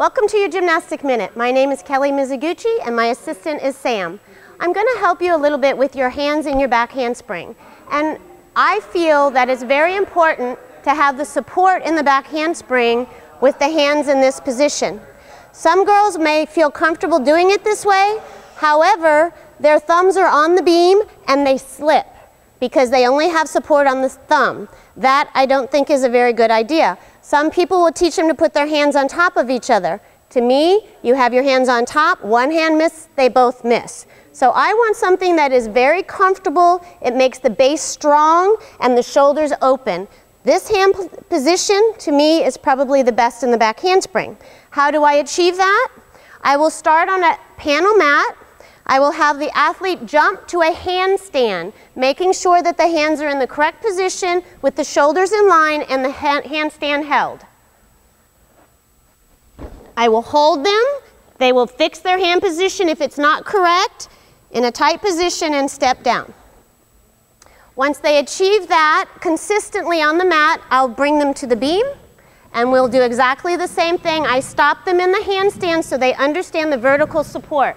Welcome to your Gymnastic Minute. My name is Kellie Mizoguchi and my assistant is Sam. I'm going to help you a little bit with your hands in your back handspring. And I feel that it's very important to have the support in the back handspring with the hands in this position. Some girls may feel comfortable doing it this way. However, their thumbs are on the beam and they slip because they only have support on the thumb. That I don't think is a very good idea. Some people will teach them to put their hands on top of each other. To me, you have your hands on top, one hand miss, they both miss. So I want something that is very comfortable, it makes the base strong and the shoulders open. This hand position, to me, is probably the best in the back handspring. How do I achieve that? I will start on a panel mat. I will have the athlete jump to a handstand, making sure that the hands are in the correct position with the shoulders in line and the handstand held. I will hold them. They will fix their hand position if it's not correct in a tight position and step down. Once they achieve that consistently on the mat, I'll bring them to the beam and we'll do exactly the same thing. I stop them in the handstand so they understand the vertical support.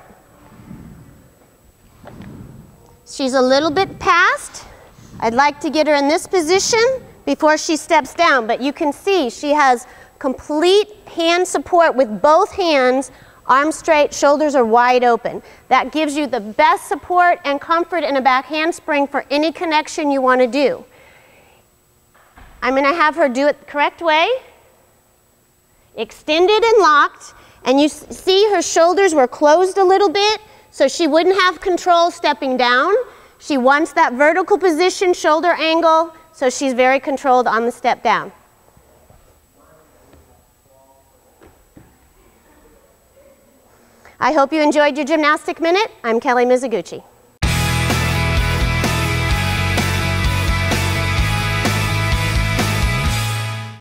She's a little bit past. I'd like to get her in this position before she steps down, but you can see she has complete hand support with both hands, arms straight, shoulders are wide open. That gives you the best support and comfort in a back handspring for any connection you want to do. I'm going to have her do it the correct way. Extended and locked, and you see her shoulders were closed a little bit, so she wouldn't have control stepping down. She wants that vertical position, shoulder angle, so she's very controlled on the step down. I hope you enjoyed your Gymnastic Minute. I'm Kellie Mizoguchi.